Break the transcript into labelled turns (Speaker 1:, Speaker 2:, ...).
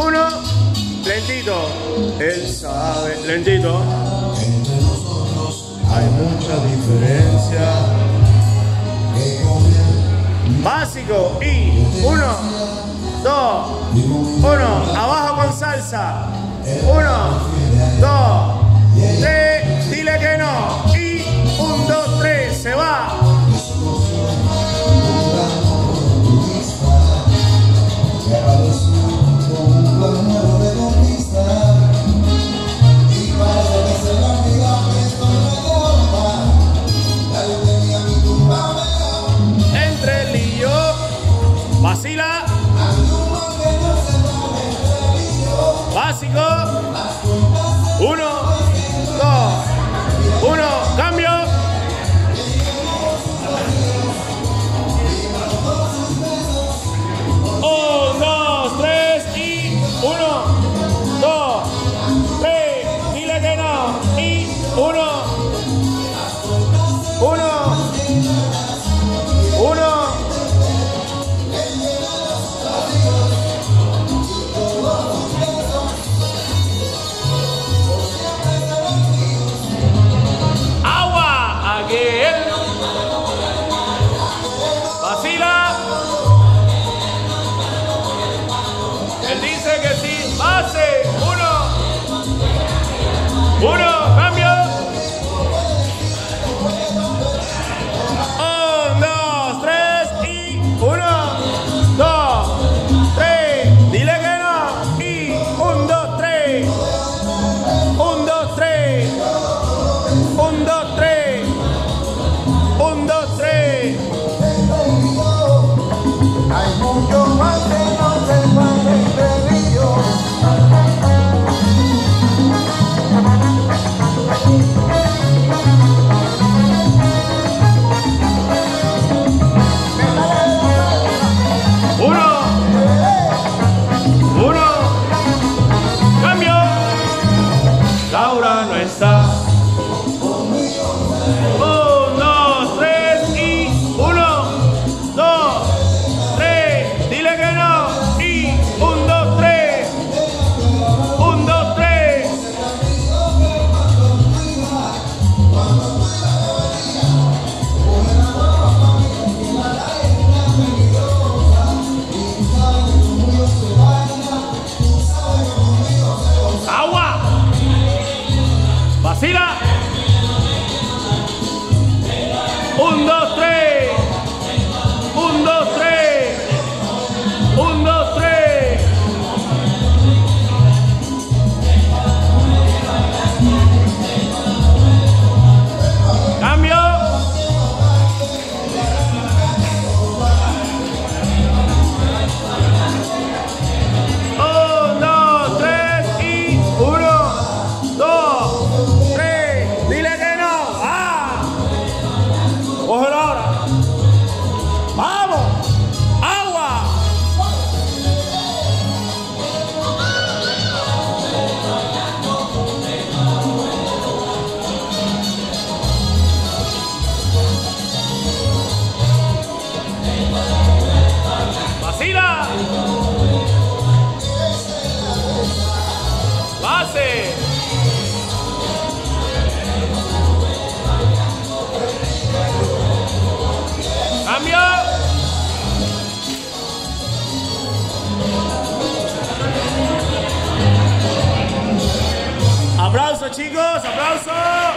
Speaker 1: uno. Lentito. Él sabe. Lentito.
Speaker 2: Entre nosotros hay mucha diferencia.
Speaker 1: Básico. Y 1, 2, 1. Abajo con salsa. 1, 2, 3. Dile que no. Y 1, 2, 3. Se va. Entre él y yo. Vacila. Básico. 1, 2, 1. Cambio. Él dice que sí. Base. 1, cambio. 1, 2, 3 y 1, 2, 3. Dile que no. Y 1, 2, 3. 1, 2, 3. 1, 2, 3. 1, 2, 3.
Speaker 2: Hay mucho más que no se puede entre yo.
Speaker 1: Cambio. Laura no está. 1, 2, 3 y 1, 2, 3. Dile que no. Y 1, 2, 3. 1, 2, 3. Agua. Vacila. 1, 2, 3. 1, 2, 3. 1, 2, 3. Cambio. 1, 2, 3 y 1, 2, 3. Dile que no. ¡Ah! Cógelo ahora. ¡Vamos! ¡Agua! ¡Vacila! ¡Base! ¡Cambio! ¡Aplausos, chicos! ¡Aplausos!